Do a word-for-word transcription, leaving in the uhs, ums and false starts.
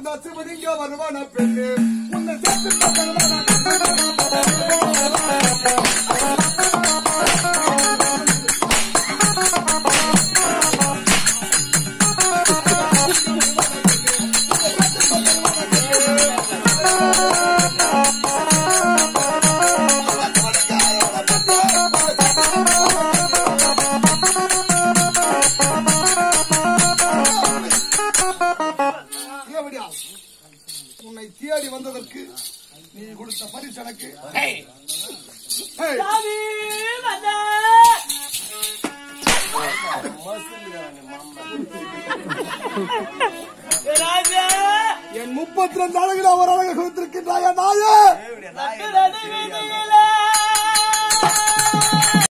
அந்த சிவனிங்க வருவான பெண்ணு உன்னை சேர்த்து உன்னை தேடி வந்ததற்கு நீ கொடுத்த பரிசு எனக்கு என் முப்பத்தி ரெண்டு அழகு ஒரு அழகு கொடுத்திருக்கின்றாயா நாயே